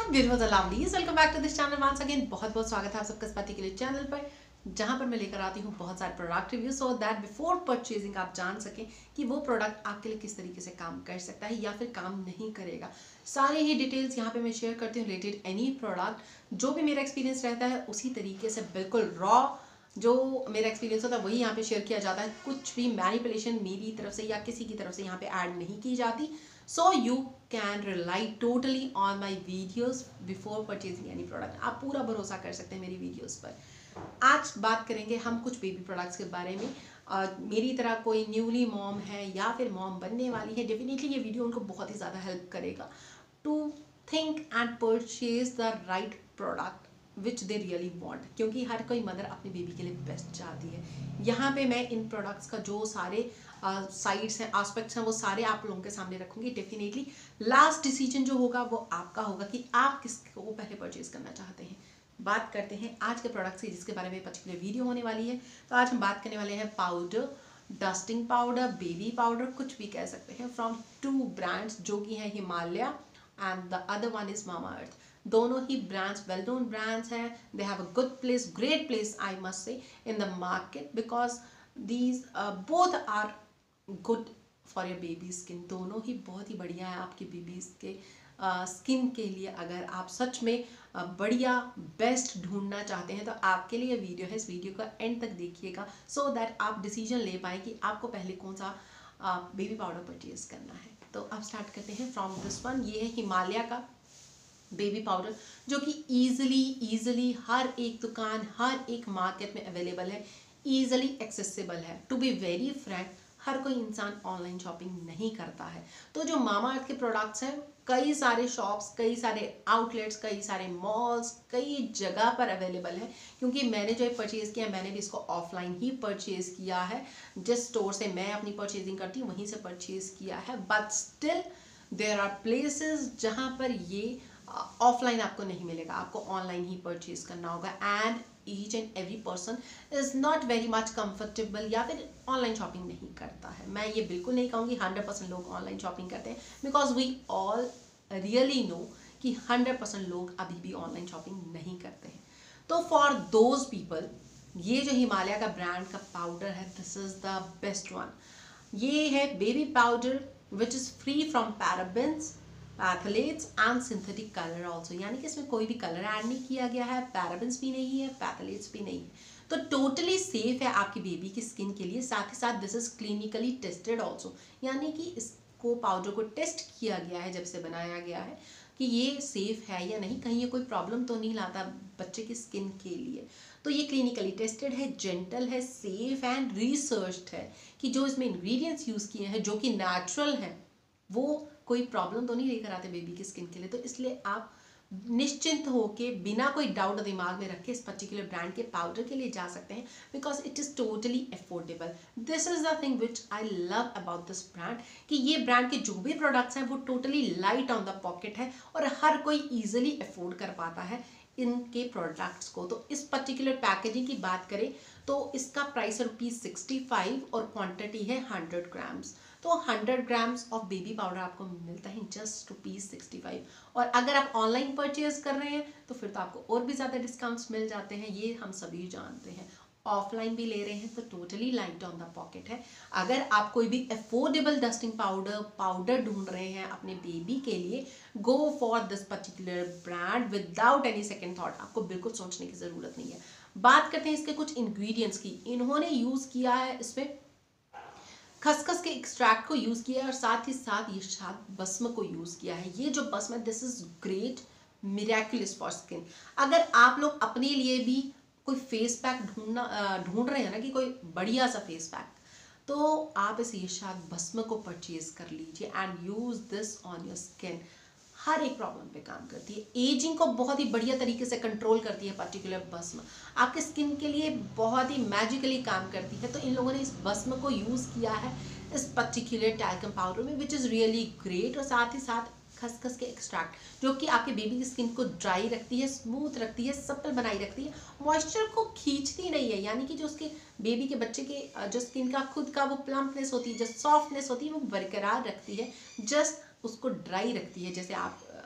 Beautiful lovelies, welcome back to this channel once again. बहुत बहुत स्वागत है आप सबका इस पर्टिकुलर चैनल पर, जहां पर मैं लेकर आती हूँ बहुत सारे product review, so that before purchasing आप जान सकें कि वो प्रोडक्ट आपके लिए किस तरीके से काम कर सकता है या फिर काम नहीं करेगा। सारे ही डिटेल्स यहाँ पे मैं शेयर करती हूँ रिलेटेड एनी प्रोडक्ट। जो भी मेरा एक्सपीरियंस रहता है उसी तरीके से बिल्कुल रॉ जो मेरा एक्सपीरियंस होता है वही यहाँ पे शेयर किया जाता है। कुछ भी मैनिपुलेशन मेरी तरफ से या किसी की तरफ से यहाँ पे ऐड नहीं की जाती। So you can rely totally on my videos before purchasing any product. आप पूरा भरोसा कर सकते हैं मेरी वीडियोज़ पर। आज बात करेंगे हम कुछ बेबी प्रोडक्ट्स के बारे में। मेरी तरह कोई न्यूली मॉम है या फिर मॉम बनने वाली है, डेफिनेटली ये वीडियो उनको बहुत ही ज़्यादा हेल्प करेगा to think and purchase the right product which they really want, क्योंकि हर कोई मदर अपनी बेबी के लिए बेस्ट चाहती है। यहाँ पे मैं इन प्रोडक्ट्स का जो सारे साइड्स हैं, एस्पेक्ट्स हैं, वो सारे आप लोगों के सामने रखूंगी। डेफिनेटली लास्ट डिसीजन जो होगा वो आपका होगा कि आप किसको पहले परचेज करना चाहते हैं। बात करते हैं आज के प्रोडक्ट्स की, जिसके बारे में पर्टिकुलर वीडियो होने वाली है। तो आज हम बात करने वाले हैं powder, dusting powder, baby powder, कुछ भी कह सकते हैं, फ्रॉम टू ब्रांड्स जो कि है Himalaya and the other one is Mamaearth. दोनों ही ब्रांड्स वेल नोन ब्रांड्स हैं। They have a good place, great place I must say in the market, because these both are good for your baby skin. दोनों ही बहुत ही बढ़िया है आपकी babies के स्किन के लिए। अगर आप सच में बढ़िया बेस्ट ढूंढना चाहते हैं तो आपके लिए वीडियो है। इस वीडियो का एंड तक देखिएगा सो दैट आप डिसीजन ले पाए कि आपको पहले कौन सा बेबी पाउडर परचेज करना है। तो अब स्टार्ट करते हैं फ्रॉम दिस वन। ये है हिमालय का बेबी पाउडर, जो कि ईजिली हर एक दुकान, हर एक मार्केट में अवेलेबल है, ईजिली एक्सेसिबल है। टू बी वेरी फ्रैंक, हर कोई इंसान ऑनलाइन शॉपिंग नहीं करता है। तो जो मामा अर्थ के प्रोडक्ट्स हैं, कई सारे शॉप्स, कई सारे आउटलेट्स, कई सारे मॉल्स, कई जगह पर अवेलेबल है। क्योंकि मैंने जो परचेज़ किया, मैंने भी इसको ऑफलाइन ही परचेज़ किया है। जिस स्टोर से मैं अपनी परचेजिंग करती हूँ वहीं से परचेज़ किया है। But still there are places जहाँ पर ये ऑफलाइन आपको नहीं मिलेगा, आपको ऑनलाइन ही परचेज करना होगा। And each and every person is not very much comfortable या फिर ऑनलाइन शॉपिंग नहीं करता है। मैं ये बिल्कुल नहीं कहूँगी 100% लोग ऑनलाइन शॉपिंग करते हैं, because we all really know कि 100% लोग अभी भी ऑनलाइन शॉपिंग नहीं करते हैं। तो फॉर दोज पीपल ये जो हिमालय का ब्रांड का पाउडर है, this is the best one. ये है baby powder which is free from parabens, phthalates and synthetic colour also, यानी कि इसमें कोई भी कलर ऐड नहीं किया गया है, पैराबेन्स भी नहीं है, पैथलेट्स भी नहीं है। तो टोटली सेफ है आपकी बेबी की स्किन के लिए। साथ ही साथ this is clinically tested also, यानी कि इसको पाउडर को टेस्ट किया गया है जब से बनाया गया है कि ये सेफ है या नहीं, कहीं ये कोई प्रॉब्लम तो नहीं लाता बच्चे की स्किन के लिए। तो ये क्लिनिकली टेस्टेड है, जेंटल है, सेफ एंड रिसर्च्ड है कि जो इसमें इंग्रेडिएंट्स यूज़ किए हैं जो कि नेचुरल हैं, वो कोई प्रॉब्लम तो नहीं लेकर आते बेबी की स्किन के लिए। तो इसलिए आप निश्चिंत होके बिना कोई डाउट दिमाग में रखे इस पर्टिकुलर ब्रांड के पाउडर के लिए जा सकते हैं, because it is totally affordable. This is the thing which I love about this brand, कि ये ब्रांड के जो भी प्रोडक्ट्स हैं वो totally light on the pocket है और हर कोई ईजिली अफोर्ड कर पाता है इनके प्रोडक्ट्स को। तो इस पर्टिकुलर पैकेजिंग की बात करें तो इसका प्राइस है ₹65 और क्वांटिटी है 100 ग्राम्स। तो 100 ग्राम्स ऑफ बेबी पाउडर आपको मिलता है जस्ट ₹65। और अगर आप ऑनलाइन परचेज कर रहे हैं तो फिर तो आपको और भी ज़्यादा डिस्काउंट्स मिल जाते हैं, ये हम सभी जानते हैं। ऑफलाइन भी ले रहे हैं तो totally light on the pocket है। अगर आप कोई भी अफोर्डेबल डस्टिंग पाउडर ढूंढ रहे हैं अपने बेबी के लिए, go for this particular brand without any second thought. आपको बिल्कुल सोचने की ज़रूरत नहीं है। बात करते हैं इसके कुछ इंग्रेडिएंट्स की। इन्होंने यूज़ किया है इसमें खसखस के एक्सट्रैक्ट को यूज़ किया है और साथ ही साथ ये शाद भस्म को यूज़ किया है। ये जो भस्म है, this is great miraculous for skin. अगर आप लोग अपने लिए भी कोई फेस पैक ढूंढ रहे हैं ना, कि कोई बढ़िया सा फेस पैक, तो आप इस शाद भस्म को परचेज कर लीजिए and use this on your skin. हर एक प्रॉब्लम पे काम करती है, एजिंग को बहुत ही बढ़िया तरीके से कंट्रोल करती है पर्टिकुलर भस्म, आपके स्किन के लिए बहुत ही मैजिकली काम करती है। तो इन लोगों ने इस भस्म को यूज़ किया है इस पर्टिकुलर टैल्कम पाउडर में, विच इज़ रियली ग्रेट। और साथ ही साथ खसखस के एक्सट्रैक्ट जो कि आपके बेबी की स्किन को ड्राई रखती है, स्मूथ रखती है, सप्पल बनाई रखती है, मॉइस्चर को खींचती नहीं है, यानी कि जो उसके बेबी के बच्चे के जो स्किन का खुद का वो प्लम्पनेस होती है, जो सॉफ्टनेस होती है, वो बरकरार रखती है, जस्ट उसको ड्राई रखती है। जैसे आप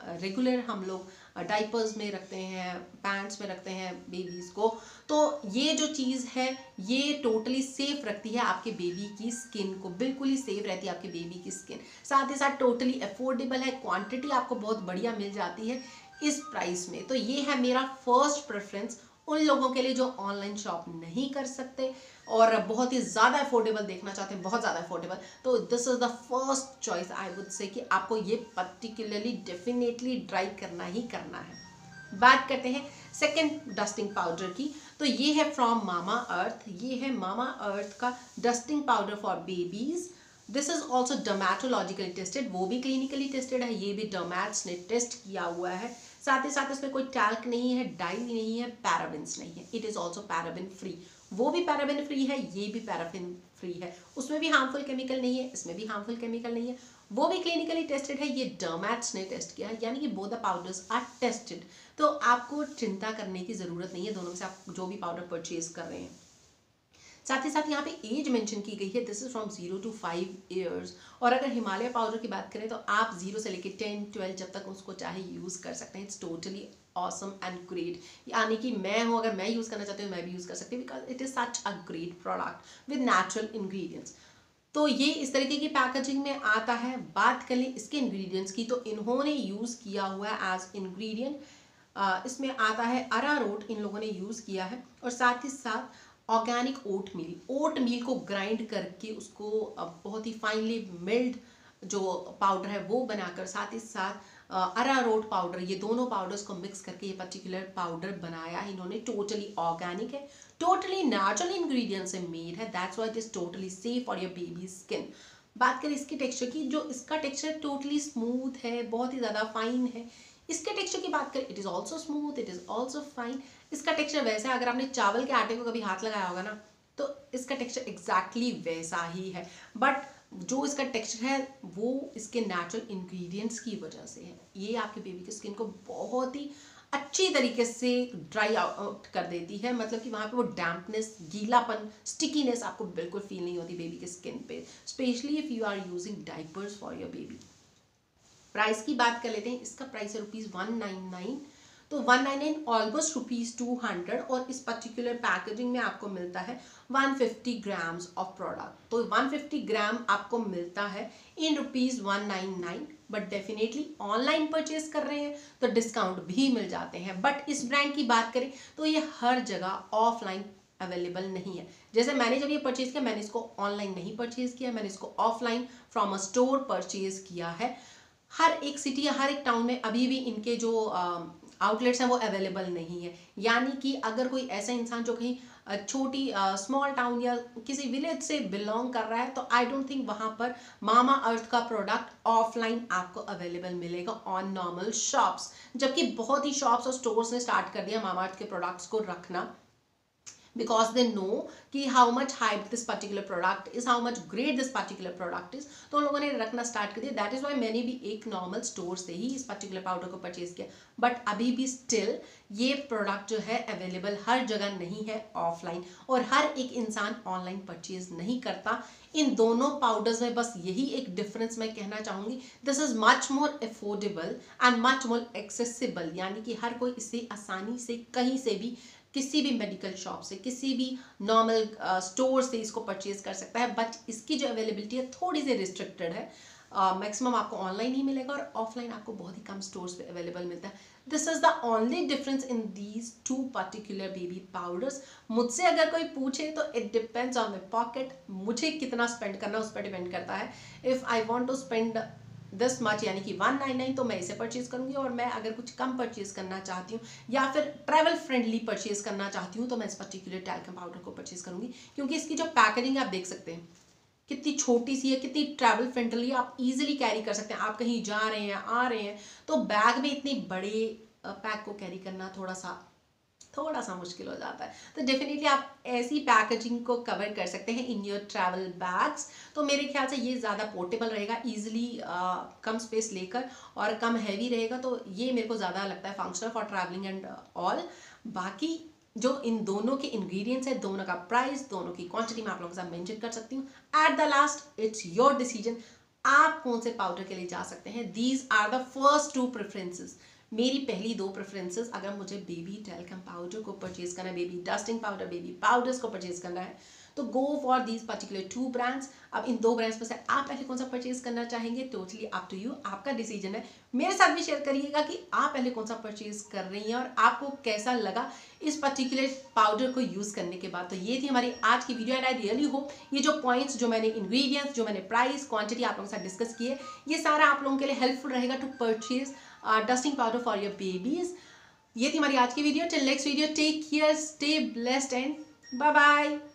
रेगुलर हम लोग डाइपर्स में रखते हैं, पैंट्स में रखते हैं बेबीज़ को, तो ये जो चीज़ है ये टोटली सेफ रखती है आपके बेबी की स्किन को, बिल्कुल ही सेफ रहती है आपके बेबी की स्किन। साथ ही साथ टोटली अफोर्डेबल है, क्वांटिटी आपको बहुत बढ़िया मिल जाती है इस प्राइस में। तो ये है मेरा फर्स्ट प्रेफरेंस उन लोगों के लिए जो ऑनलाइन शॉप नहीं कर सकते और बहुत ही ज़्यादा अफोर्डेबल देखना चाहते हैं, बहुत ज़्यादा अफोर्डेबल। तो this is the first choice I would say कि आपको ये पर्टिकुलरली डेफिनेटली ट्राई करना ही करना है। बात करते हैं सेकेंड डस्टिंग पाउडर की। तो ये है फ्रॉम मामा अर्थ, ये है मामा अर्थ का dusting powder for babies. This is also dermatologically tested, वो भी क्लिनिकली टेस्टेड है, ये भी डर्मैट्स ने टेस्ट किया हुआ है। साथ ही साथ इसमें कोई टैल्क नहीं है, डाई नहीं है, पैराबिन्स नहीं है, it is also paraben free. वो भी पैराबिन फ्री है, ये भी पैराबिन फ्री है, उसमें भी हार्मफुल केमिकल नहीं है, इसमें भी हार्मफुल केमिकल नहीं है, वो भी क्लिनिकली टेस्टेड है, ये डर्मैट्स ने टेस्ट किया है, यानी कि both the powders are tested. तो आपको चिंता करने की ज़रूरत नहीं है दोनों में से आप जो भी पाउडर परचेज कर रहे हैं। साथ ही साथ यहाँ पे एज मेंशन की गई है, this is from 0 to 5 years। और अगर हिमालय पाउडर की बात करें तो आप 0 से लेके 10-12 जब तक उसको चाहे यूज़ कर सकते हैं। It's totally awesome and great, यानी कि मैं हूँ, अगर मैं यूज़ करना चाहती हूँ मैं भी यूज़ कर सकती हूँ, because it is such a great product with natural ingredients. तो ये इस तरीके की पैकेजिंग में आता है। बात कर लें इसके इंग्रेडिएंट्स की, तो इन्होंने यूज़ किया हुआ है एज इंग्रेडिएंट, इसमें आता है अरारोट, इन लोगों ने यूज़ किया है, और साथ ही साथ ऑर्गेनिक ओट मील को ग्राइंड करके उसको बहुत ही फाइनली मिल्ड जो पाउडर है वो बनाकर, साथ ही साथ अरारोट पाउडर, ये दोनों पाउडर्स को मिक्स करके ये पर्टिकुलर पाउडर बनाया है इन्होंने। टोटली ऑर्गेनिक है, टोटली नेचुरल इंग्रेडिएंट से मेड है, that's why it is totally safe for your baby skin. बात करें इसकी टेक्सचर की, जो इसका टेक्सचर टोटली स्मूथ है, बहुत ही ज़्यादा फाइन है। इसके टेक्सचर की बात करें, it is also smooth, it is also fine. इसका टेक्सचर वैसा है, अगर आपने चावल के आटे को कभी हाथ लगाया होगा ना, तो इसका टेक्सचर एग्जैक्टली वैसा ही है, बट जो इसका टेक्सचर है वो इसके नेचुरल इंग्रेडिएंट्स की वजह से है। ये आपके बेबी की स्किन को बहुत ही अच्छी तरीके से ड्राई आउट कर देती है, मतलब कि वहाँ पे वो डैम्पनेस, गीलापन, स्टिकीनेस आपको बिल्कुल फील नहीं होती बेबी के स्किन पे, specially if you are using diapers for your baby. Price की बात कर लेते हैं, इसका प्राइस है ₹199, तो 199 ऑलमोस्ट ₹200, और इस पर्टिकुलर पैकेजिंग में आपको मिलता है 150 ग्राम्स ऑफ प्रोडक्ट। तो 150 ग्राम आपको मिलता है in ₹199, but definitely online purchase कर रहे हैं तो डिस्काउंट भी मिल जाते हैं। बट इस ब्रांड की बात करें तो ये हर जगह ऑफलाइन अवेलेबल नहीं है। जैसे मैंने जब ये परचेज किया, मैंने इसको ऑनलाइन नहीं परचेज किया, मैंने इसको offline from a store purchase किया है। हर एक सिटी या हर एक टाउन में अभी भी इनके जो आउटलेट्स हैं वो अवेलेबल नहीं है, यानी कि अगर कोई ऐसा इंसान जो कहीं छोटी स्मॉल टाउन या किसी विलेज से बिलोंग कर रहा है, तो आई डोंट थिंक वहाँ पर मामा अर्थ का प्रोडक्ट ऑफलाइन आपको अवेलेबल मिलेगा ऑन नॉर्मल शॉप्स। जबकि बहुत ही शॉप्स और स्टोर्स ने स्टार्ट कर दिया मामा अर्थ के प्रोडक्ट्स को रखना, because they know कि how much hyped this particular product is, how much great this particular product is, तो उन लोगों ने रखना स्टार्ट कर दिया। दैट इज़ वाई मैंने भी एक नॉर्मल स्टोर से ही इस पर्टिकुलर पाउडर को परचेज किया, बट अभी भी स्टिल ये प्रोडक्ट जो है अवेलेबल हर जगह नहीं है ऑफलाइन, और हर एक इंसान ऑनलाइन परचेज नहीं करता। इन दोनों पाउडर्स में बस यही एक डिफरेंस मैं कहना चाहूँगी, this is much more affordable and much more accessible, यानी कि हर कोई इसे आसानी से कहीं से भी, किसी भी मेडिकल शॉप से, किसी भी नॉर्मल स्टोर से इसको परचेज कर सकता है। बट इसकी जो अवेलेबिलिटी है थोड़ी सी रिस्ट्रिक्टेड है, मैक्सिमम आपको ऑनलाइन ही मिलेगा और ऑफलाइन आपको बहुत ही कम स्टोर्स पे अवेलेबल मिलता है। This is the only difference in these two particular baby powders. मुझसे अगर कोई पूछे तो it depends on my pocket, मुझे कितना स्पेंड करना उस पर डिपेंड करता है। If I want to spend this much यानी कि 199, तो मैं इसे परचेज करूंगी, और मैं अगर कुछ कम परचेज करना चाहती हूँ या फिर ट्रैवल फ्रेंडली परचेज करना चाहती हूँ तो मैं इस पर्टिकुलर टैल्कम पाउडर को परचेज करूंगी, क्योंकि इसकी जो पैकेजिंग आप देख सकते हैं कितनी छोटी सी है, कितनी ट्रैवल फ्रेंडली, आप इजीली कैरी कर सकते हैं। आप कहीं जा रहे हैं, आ रहे हैं, तो बैग में इतनी बड़े पैक को कैरी करना थोड़ा सा मुश्किल हो जाता है। तो डेफिनेटली आप ऐसी पैकेजिंग को कवर कर सकते हैं इन योर ट्रैवल बैग्स। तो मेरे ख्याल से ये ज़्यादा पोर्टेबल रहेगा, ईजिली कम स्पेस लेकर, और कम हैवी रहेगा, तो ये मेरे को ज़्यादा लगता है functional for travelling and all. बाकी जो इन दोनों के इंग्रेडिएंट्स है, दोनों का प्राइस, दोनों की क्वांटिटी मैं आप लोगों के साथ मेंशन कर सकती हूँ। At the last it's your decision, आप कौन से पाउडर के लिए जा सकते हैं। These are the first 2 preferences. मेरी पहली 2 प्रेफरेंसेस, अगर मुझे बेबी टेल्कम पाउडर को परचेज करना है, baby dusting powder, baby powders को परचेज करना है, तो go for these particular 2 brands. अब इन 2 ब्रांड्स में से आप पहले कौन सा परचेज करना चाहेंगे, टोटली अप टू यू, आपका डिसीजन है। मेरे साथ भी शेयर करिएगा कि आप पहले कौन सा परचेज कर रही हैं और आपको कैसा लगा इस पर्टिकुलर पाउडर को यूज़ करने के बाद। तो ये थी हमारी आज की video and I really hope ये जो पॉइंट्स, जो मैंने इंग्रेडिएंट्स, जो मैंने प्राइस, क्वांटिटी आप लोगों के साथ डिस्कस किए, ये सारा आप लोगों के लिए हेल्पफुल रहेगा to purchase dusting powder for your babies. ये थी हमारी आज की video. Till next video, take care, stay blessed and bye bye.